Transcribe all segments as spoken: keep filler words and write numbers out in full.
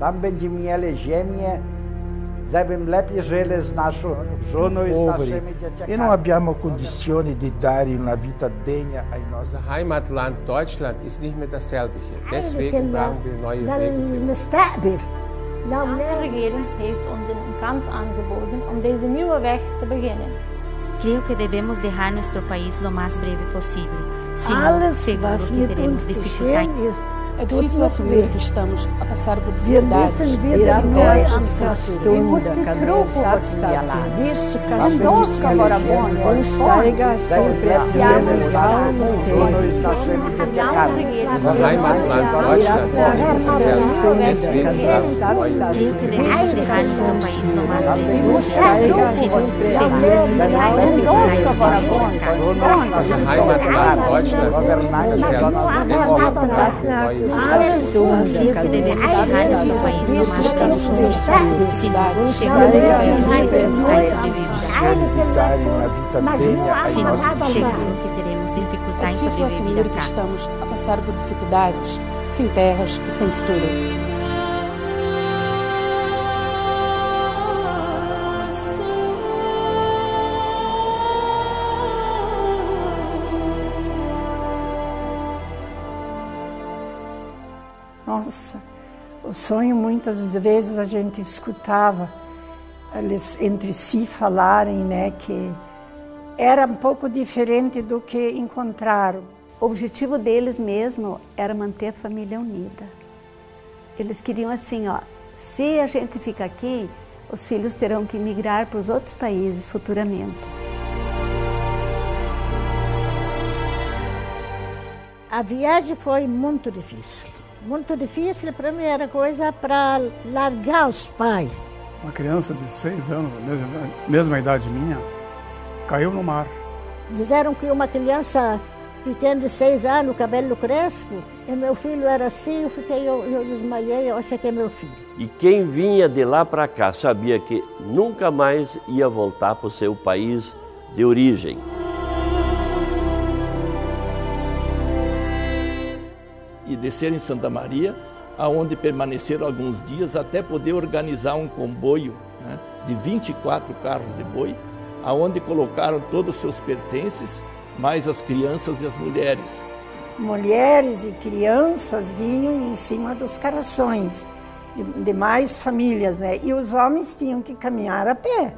Tam będziemy mieli ziemię, żebym lepiej żyli z naszą żoną i z naszymi dzieciakami. E não abbiamo condizioni di dare una vita degna ai nostri. Unser Heimatland Deutschland ist nicht mehr dasselbe. Deswegen brauchen wir neue Wege für uns. Onze regering heeft ons een kans aangeboden om deze nieuwe weg te beginnen. Creo que debemos dejar nuestro país lo más breve posible. Senão, seguro que teremos dificuldades. É difícil assumir que estamos a passar por dificuldades. Vi måste tro på vårt statsservice. En ska vara barnbarnsbarn. Unser Heimatland Deutschland ist dasselbe. Deswegen brauchen wir Creo que debemos dejar nuestro país lo más breve posible. Senão, seguro que teremos dificuldades para comunicar. Unser Heimatland Deutschland ist nicht mehr dasselbe. Deswegen brauchen wir neue Creo que debemos dejar nuestro país lo más pronto posible. Senão, seguro que teremos dificuldades sobre vivir. Senão, seguro que teremos dificuldades É difícil sobre assumir vivir que acá. estamos a passar por dificuldades, sem terras e sem futuro. Nossa, o sonho muitas vezes a gente escutava eles entre si falarem, né, que era um pouco diferente do que encontraram. O objetivo deles mesmo era manter a família unida. Eles queriam assim, ó, se a gente fica aqui, os filhos terão que migrar para os outros países futuramente. A viagem foi muito difícil. Muito difícil, para mim era coisa para largar os pais. Uma criança de seis anos, mesma, mesma idade minha, caiu no mar. Disseram que uma criança pequena de seis anos, cabelo crespo, e meu filho era assim, eu fiquei, eu, eu desmaiei, eu achei que é meu filho. E quem vinha de lá para cá sabia que nunca mais ia voltar para o seu país de origem. E descer em Santa Maria, aonde permaneceram alguns dias até poder organizar um comboio, né, de vinte e quatro carros de boi, aonde colocaram todos os seus pertences, mais as crianças e as mulheres. Mulheres e crianças vinham em cima dos carroções, de, de mais famílias, né? E os homens tinham que caminhar a pé.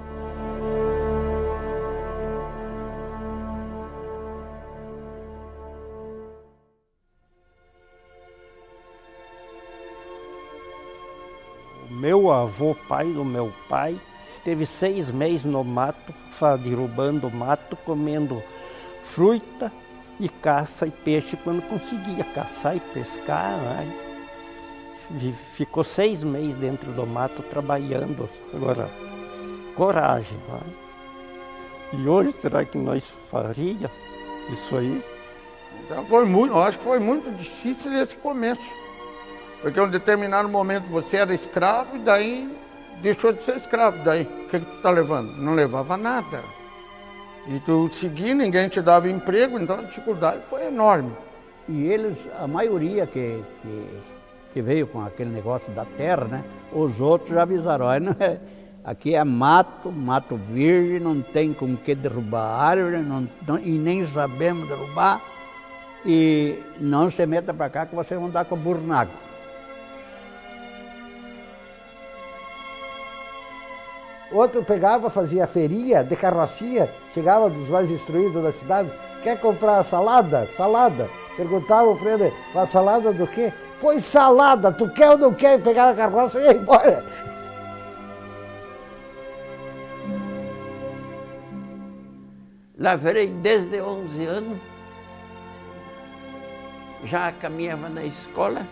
Meu avô, pai do meu pai, teve seis meses no mato, derrubando mato, comendo fruta e caça e peixe quando conseguia caçar e pescar. Né? Ficou seis meses dentro do mato trabalhando. Agora, coragem. Né? E hoje, será que nós faria isso aí? Então foi muito, eu acho que foi muito difícil esse começo. Porque em um determinado momento você era escravo e daí deixou de ser escravo. Daí, o que, que tu tá levando? Não levava nada. E tu seguia, ninguém te dava emprego, então a dificuldade foi enorme. E eles, a maioria que, que, que veio com aquele negócio da terra, né? Os outros avisaram, olha, não é, aqui é mato, mato virgem, não tem com que derrubar árvore, não, não, e nem sabemos derrubar. E não se meta para cá que vocês vão dar com burro na água. Outro pegava, fazia feirinha de carrocinha, chegava dos mais instruídos da cidade, quer comprar salada? Salada. Perguntava para ele, a salada do quê? Pois salada, tu quer ou não quer? Pegava a carroça e ia embora. Lavrei desde onze anos, já caminhava na escola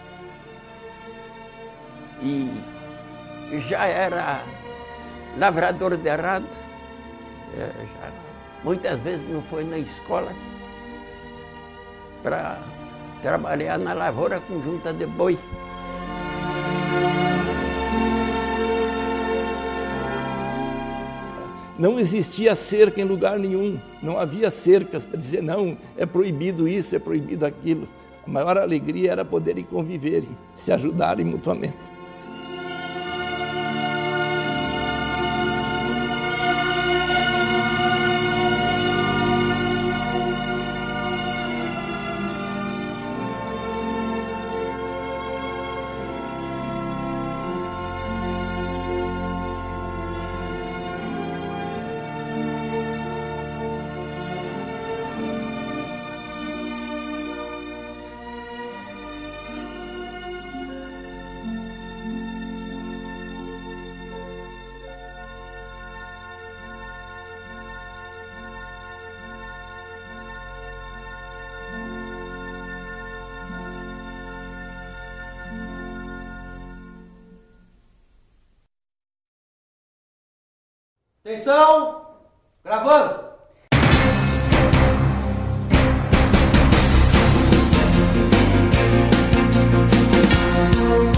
e já era lavrador de arado, já, muitas vezes não foi na escola para trabalhar na lavoura com junta de boi. Não existia cerca em lugar nenhum, não havia cercas para dizer não, é proibido isso, é proibido aquilo. A maior alegria era poderem conviverem, se ajudarem mutuamente. Atenção! Gravando!